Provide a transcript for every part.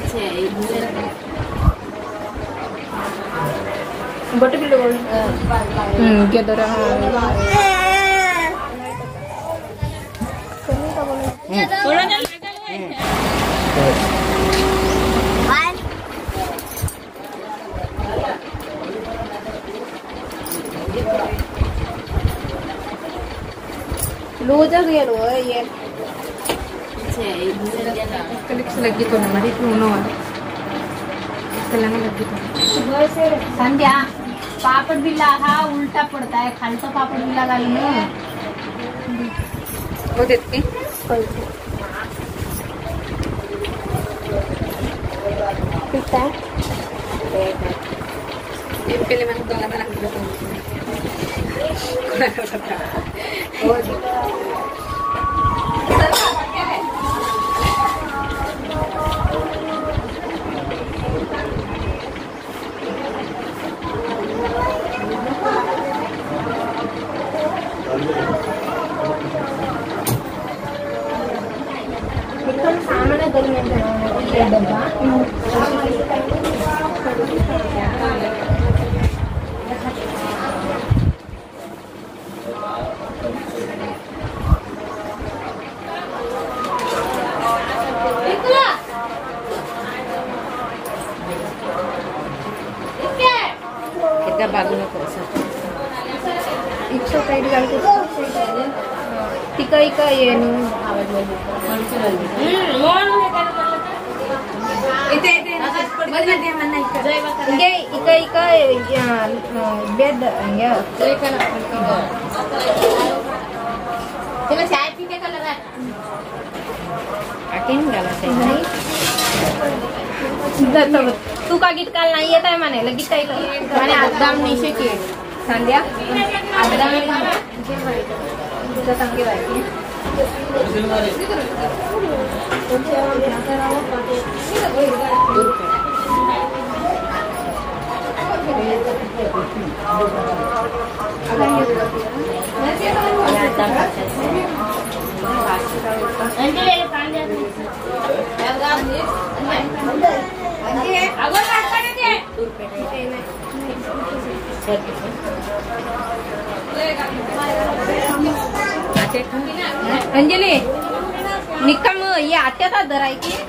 But बिल्लो gather loose ये लगी तो हमारी लगी संध्या पापड़ बिल्ला हा उल्टा पड़ता है खाली तो पापड़ बिल्ला डाल वो देते पिता ये पहले मैंने तो लगा रख दिया सामान डब्बा बाजूला इच्छा साइड घालते तिका इका येनु इथे इथे मध्ये म्हणा इथे इका इका बेड या त्याला चाय पिते का लगा आकेन गाला तू का गीत काल नाही येत आहे म्हणायला गीत आहे म्हणे आदाम निशे की संध्या आदाम तुझं सांगे बाकी अंजली निक्का मग ये आत्याचा दर आहे की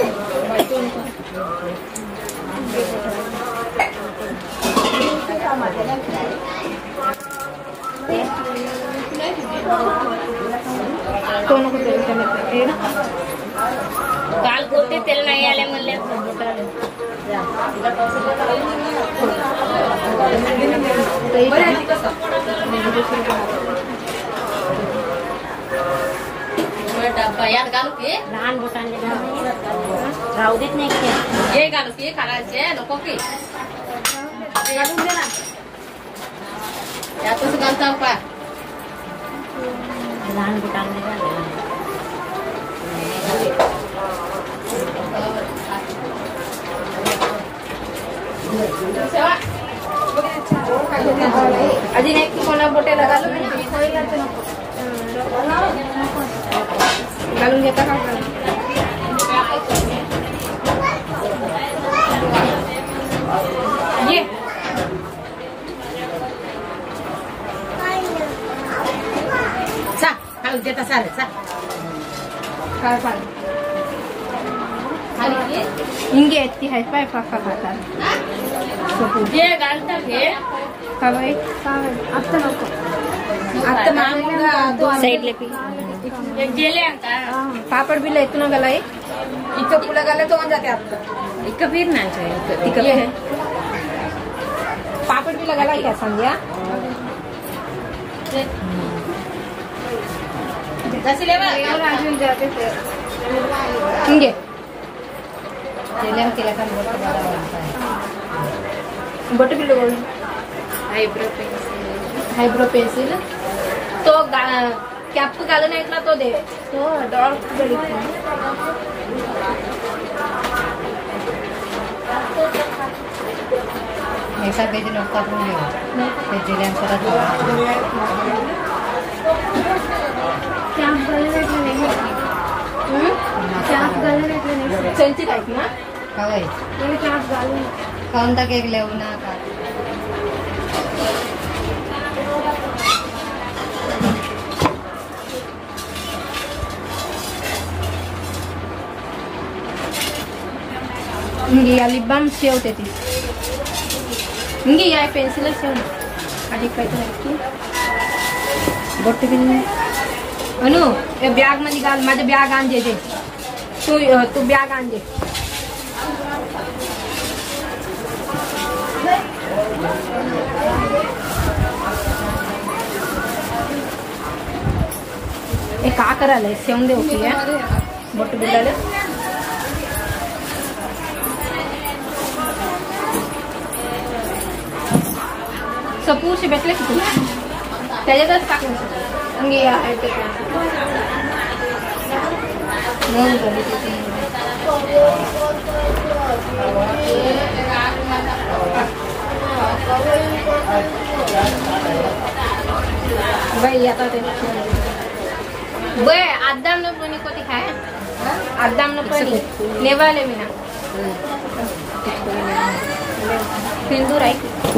कोण काल कोणते तेल नाही आले म्हणले डब्बा यात घालू की लहान बोटांनी राहू देत नाही हे घालू की खायचे नको की घालून दे ना यातच घालता पा लहान बोटांनी अजून एक कोणा बोटे घालू घालून घेता का ये सा घालून देता सारे सा काय पाल हिंगे येते हाय पाय पाका खातात जे घालता घे का बाई आता नको आता मागून साइड लेपी जेले आता पापड़ भी ले इतना गला है इतना पूरा गला तो बन जाते आपका इक्का फिर ना चाहिए इक्का फिर पापड़ भी लगा क्या संध्या जैसे लेवा और आजून जाते थे इंगे जेले हम केला का बहुत बड़ा बनता है बट भी लोग हाइब्रो पेंसिल तो कैप घालून ऐकला तो दे तो डॉल ऐसा भेज नौका तुम ले जिले में पता चला कैप गले नहीं कैप गले नहीं सेंटी टाइप ना Kawai. Ini kelas galu. Kau tak kek leuna ka. Ini ya lip balm sew tadi. Ini ya pencil sew. Adik kau itu lagi. Botte bin. Anu, ये बैग में निकाल, माझे bag आन दे दे. तू bag आन दे. ये का करायला सेवून दे ओके आहे बोट बिल्लाले सपूरशी भेटले की तुला त्याच्यातच टाकलं अंगी आहे ते बाई आता ते बे आदम न पनी को दिखाए आदम न पनी नेवाले में ना सिंदूर आई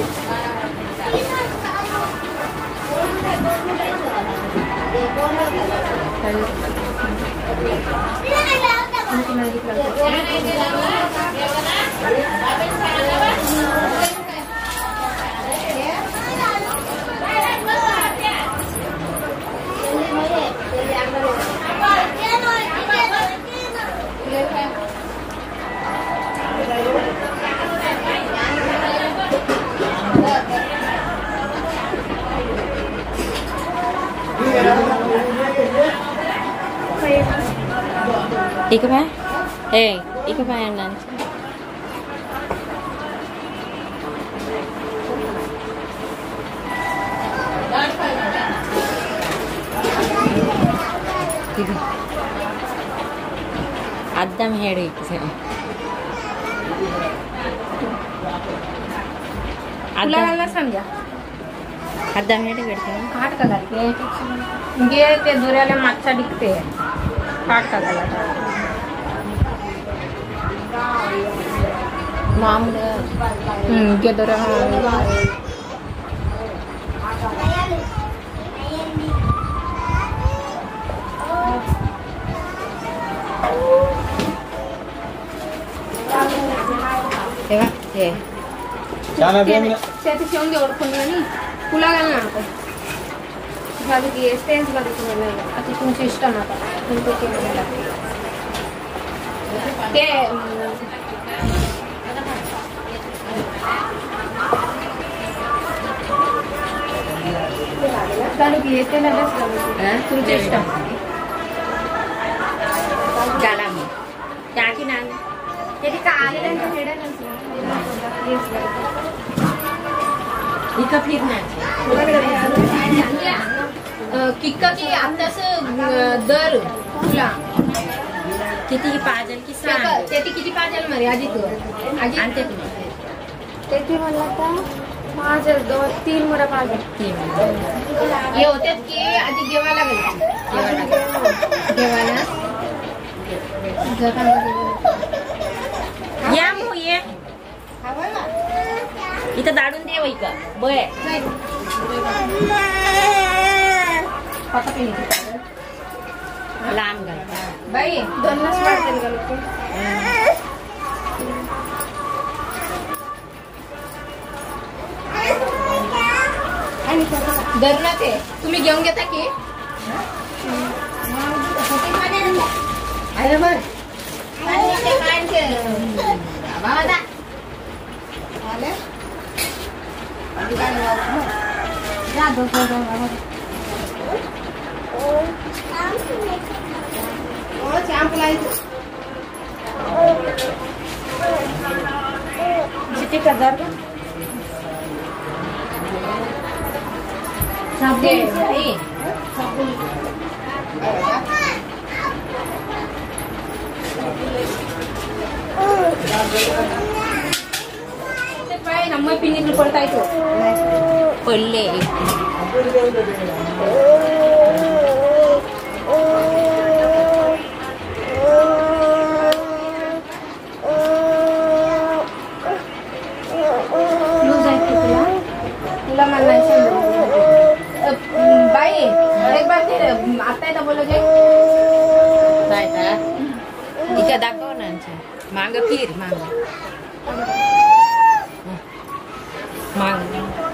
Ika pa? Eh, ika pa yan lang. Adam heri kasi. फुलाला समजा Adam heri करते हैं. काट कलर के ये ते दोऱ्याला मागचा दिखते काट कलर Mom na. ये दोऱ्या Diba? Yeah. Sana bemina. शेती शेवून घे ओळखून आणि फुलाला ना आपण झाली की स्टेन्स मध्ये तुम्हाला आता तुमचे इष्ट ना तुमचे केलेला ते चालू की येते ना तुमचे इष्ट Galam. Yakin na. त्याची का आलेल्या हेडा Ika fit na. किक्काची आताच दर तुला Kiti pajan ki sa. ते किती पाहिजे मरे आधी तू आधी Ante tu. ते म्हणला का माझं 2-3 मोठा पाहिजे हे होत्यात की आधी देवाला घालायची देवाला Ya mo ye. Ita dadun dewa ika. Boy. पता की नाही Lam gal. बाई 2 वाटते का लोक धरणा ते तुम्ही घेऊन घेता की Ayo bar. बाबा Ya do. ओ शॅम्पू लायचं किती हजार साबे भाई ನಮ್ಮ ಪಿನ್ನಿಗಳು ಕೊಡ್ತಾ ಇತ್ತು Pelle. दाखव ना मांग फिर मांग मांग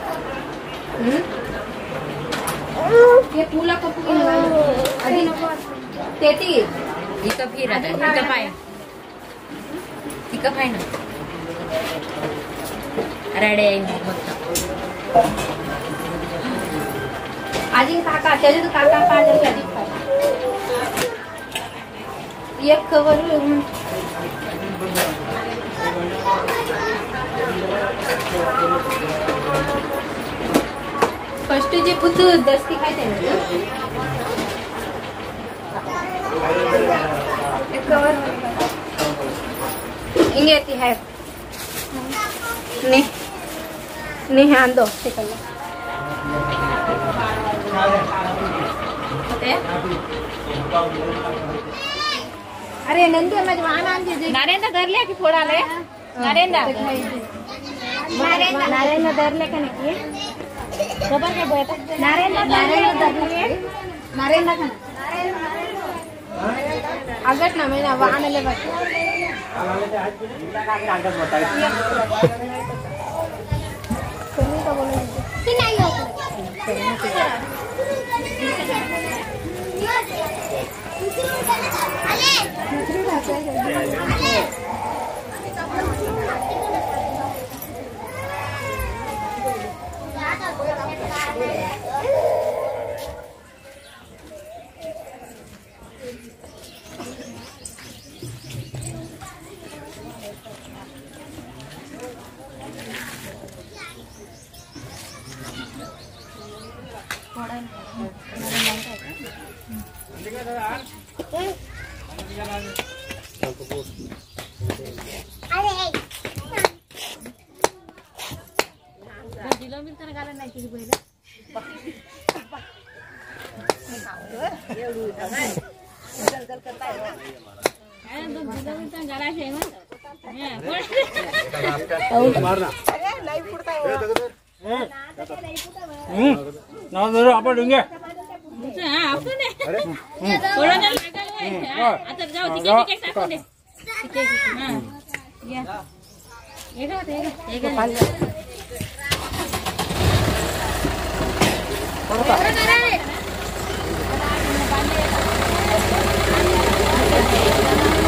ये पुला कपू आधी नको तेती इथं फिर आता इथं पाय इथं पाय ना रेडी आहे बघता आधी काका त्याचे काका पाहिजे आधी एक कवर फर्स्ट जे पुत दस्ती खायते एक कवर इंगे ती है नहीं हाँ दो सेकंड अरे नंदी माझी वाहन आणते नारेंद्र धरल्या की फोडाले नारेंद्र नारायण धरले का नाही खबर काय बोलत नारायण धरले नारायण अगट ना मैं वाहन ले बस का बोलो कि नहीं आपण ढुंगे आता जाऊ तिकीट टाकून दे ये